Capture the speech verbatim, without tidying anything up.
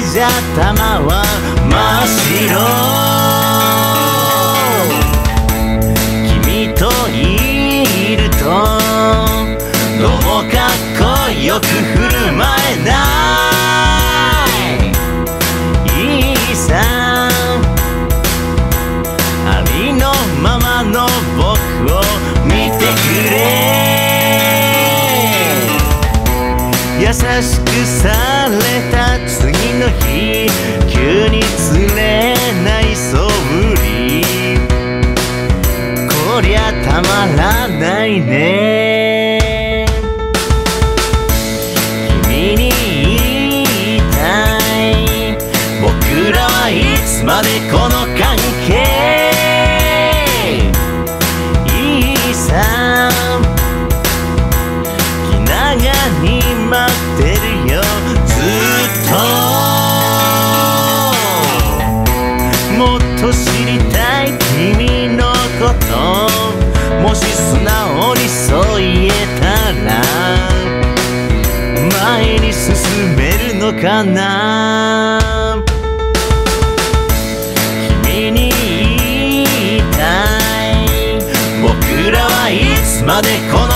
じゃ玉は真っ白。君といるとどうもかっこよく振る舞えないいいさ、ありのままの僕を見てくれ。優しくされた次の日、急に釣れない素振り、こりゃたまらないね。君に言いたい、僕らはいつまでこの関係。いいさ、気長に待ってるよずっと。もっと知りたい君のこと、もし素直にそう言えたら前に進めるのかな。君に言いたい、僕らはいつまでこの